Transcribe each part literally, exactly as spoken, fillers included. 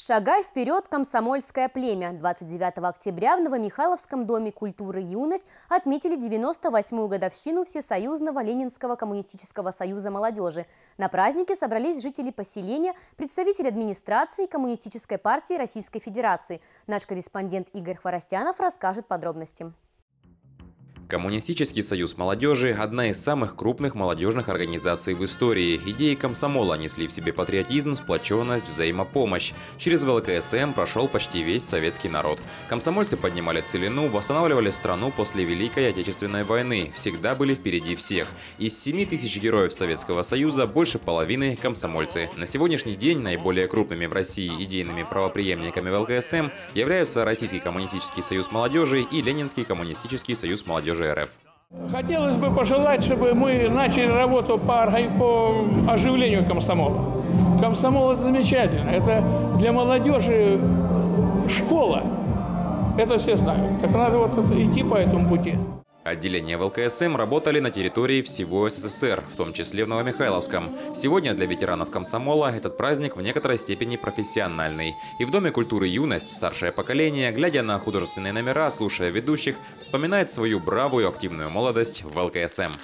Шагай вперед, комсомольское племя! двадцать девятого октября в Новомихайловском доме культуры «Юность» отметили девяносто восьмую годовщину Всесоюзного Ленинского коммунистического союза молодежи. На празднике собрались жители поселения, представители администрации Коммунистической партии Российской Федерации. Наш корреспондент Игорь Хворостянов расскажет подробности. Коммунистический союз молодежи – одна из самых крупных молодежных организаций в истории. Идеи комсомола несли в себе патриотизм, сплоченность, взаимопомощь. Через вэ эл ка эс эм прошел почти весь советский народ. Комсомольцы поднимали целину, восстанавливали страну после Великой Отечественной войны. Всегда были впереди всех. Из семи тысяч героев Советского Союза больше половины – комсомольцы. На сегодняшний день наиболее крупными в России идейными правопреемниками вэ эл ка эс эм являются Российский коммунистический союз молодежи и Ленинский коммунистический союз молодежи эр эф. Хотелось бы пожелать, чтобы мы начали работу по, по оживлению комсомола. Комсомол – это замечательно. Это для молодежи школа. Это все знают. Так надо вот идти по этому пути. Отделения вэ эл ка эс эм работали на территории всего эс эс эс эр, в том числе в Новомихайловском. Сегодня для ветеранов комсомола этот праздник в некоторой степени профессиональный. И в Доме культуры «Юность» старшее поколение, глядя на художественные номера, слушая ведущих, вспоминает свою бравую активную молодость в вэ эл ка эс эм.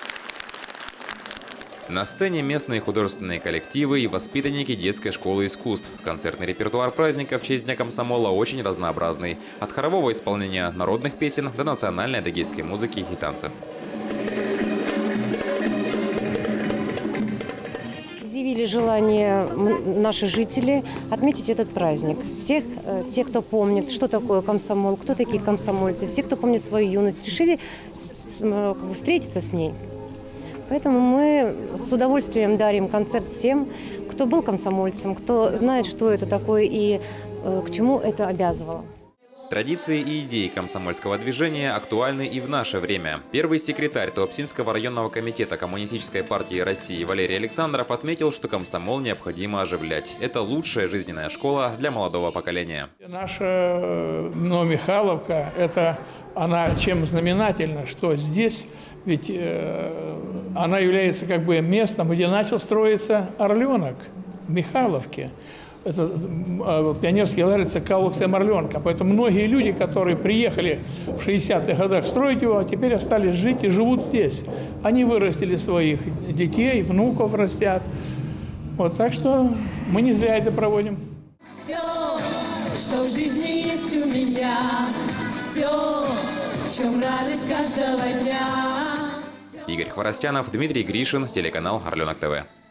На сцене местные художественные коллективы и воспитанники детской школы искусств. Концертный репертуар праздника в честь Дня комсомола очень разнообразный. От хорового исполнения народных песен до национальной адыгейской музыки и танцев. Изъявили желание наши жители отметить этот праздник. Всех те, кто помнит, что такое комсомол, кто такие комсомольцы, все, кто помнит свою юность, решили встретиться с ней. Поэтому мы с удовольствием дарим концерт всем, кто был комсомольцем, кто знает, что это такое и э, к чему это обязывало. Традиции и идеи комсомольского движения актуальны и в наше время. Первый секретарь Туапсинского районного комитета Коммунистической партии России Валерий Александров отметил, что комсомол необходимо оживлять. Это лучшая жизненная школа для молодого поколения. Наша Новомихайловка, это она чем знаменательна, что здесь ведь э, она является как бы местом, где начал строиться Орленок в Михайловке. Это э, пионерский лагерь Калукса Орленка. Поэтому многие люди, которые приехали в шестидесятых годах строить его, теперь остались жить и живут здесь. Они вырастили своих детей, внуков растят. Вот, так что мы не зря это проводим. Все, что в жизни есть у меня, все, в чем радость каждого дня. Игорь Хворостянов, Дмитрий Гришин, телеканал Орленок тэ вэ.